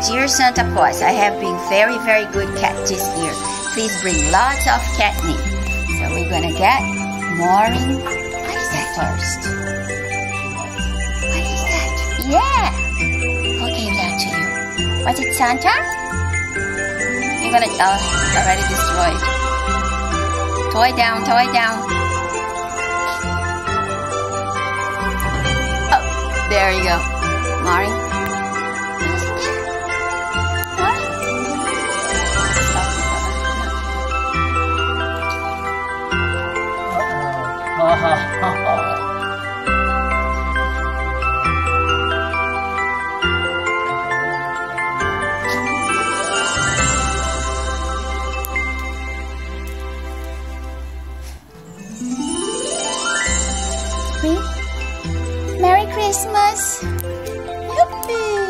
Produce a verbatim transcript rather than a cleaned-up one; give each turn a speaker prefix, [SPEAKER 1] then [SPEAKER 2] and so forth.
[SPEAKER 1] Dear Santa Claus, I have been very, very good cat this year. Please bring lots of catnip. So we're gonna get Maureen. What is that first? What is that? Yeah! Who gave that to you? Was it Santa? You're gonna, oh, already destroyed. Toy down, toy down. Oh, there you go. Maureen.
[SPEAKER 2] Merry Christmas! Yippee!